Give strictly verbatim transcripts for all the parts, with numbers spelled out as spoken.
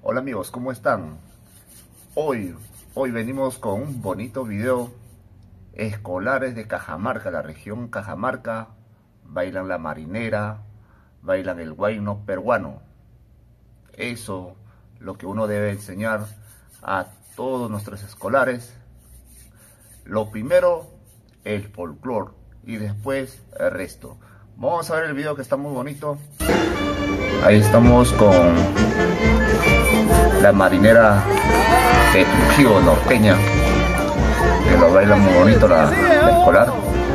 Hola amigos, ¿cómo están? Hoy, hoy venimos con un bonito video. Escolares de Cajamarca, la región Cajamarca, bailan la marinera, bailan el huayno peruano. Eso lo que uno debe enseñar a todos nuestros escolares. Lo primero, el folclore, y después el resto. Vamos a ver el video que está muy bonito. Ahí estamos con la marinera de Trujillo, norteña, que lo baila muy bonito la, la escolar.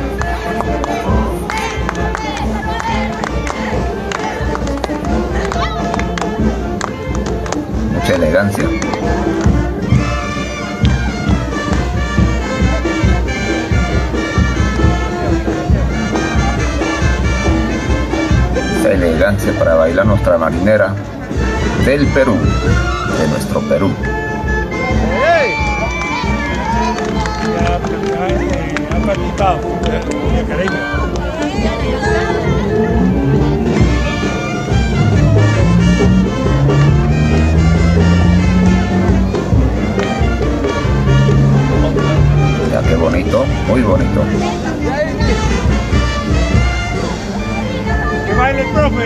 Mucha elegancia. Esa elegancia para bailar nuestra marinera del Perú, de nuestro Perú. Ya, qué bonito, muy bonito. ¡Que baile el profe!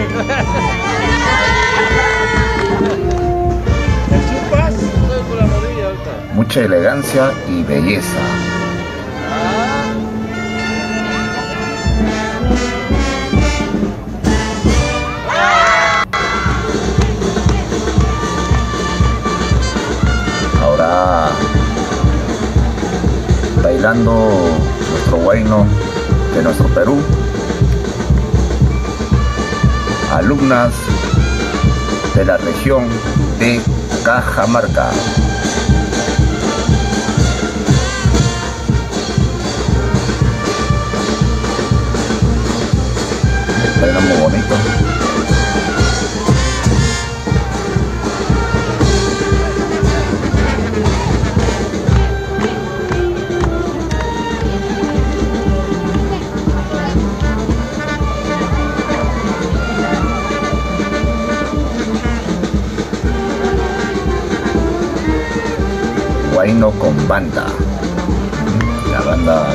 ¿El chupas? Estoy con la rodilla ahorita. Mucha elegancia y belleza. Ahora bailando nuestro huayno de nuestro Perú, alumnas de la región de Cajamarca. Bailan muy bonito. Huayno con banda. La banda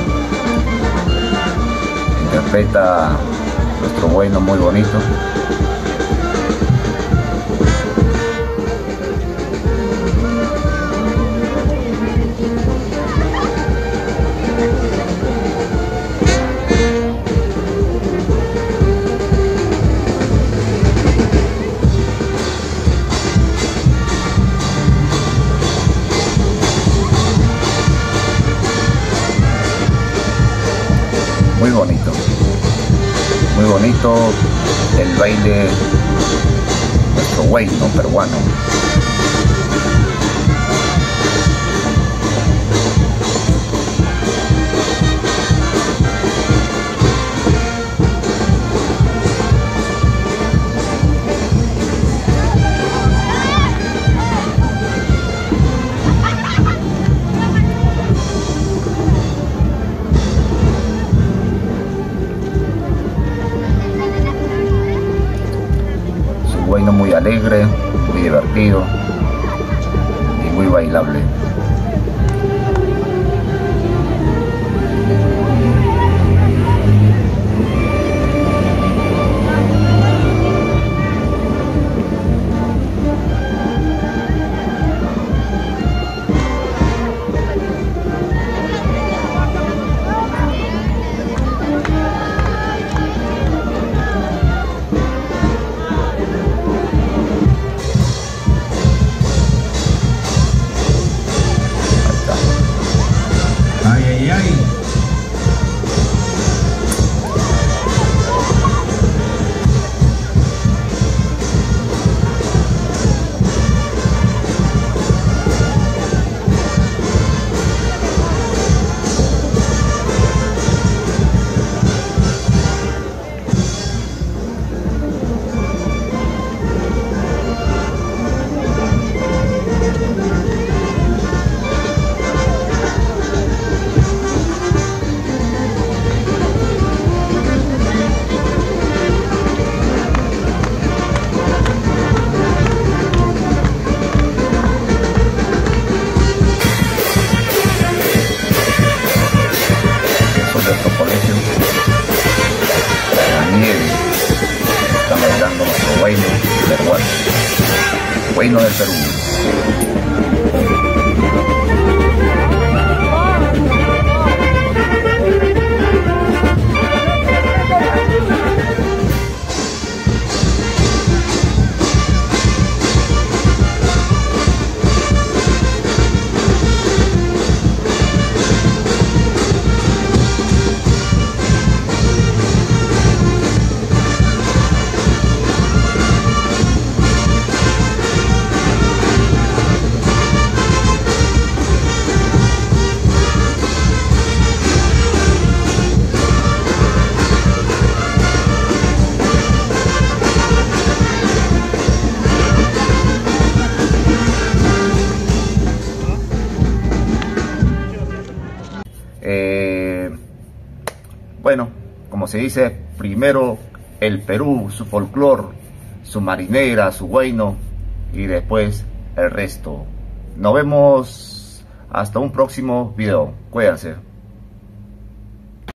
interpreta nuestro huayno muy bonito. Muy bonito, muy bonito el baile, nuestro huayno peruano. Huayno muy alegre, muy divertido y muy bailable. huayno del Perú. Eh, bueno, como se dice, primero el Perú, su folclore, su marinera, su huayno, y después el resto. Nos vemos hasta un próximo video. Cuídense.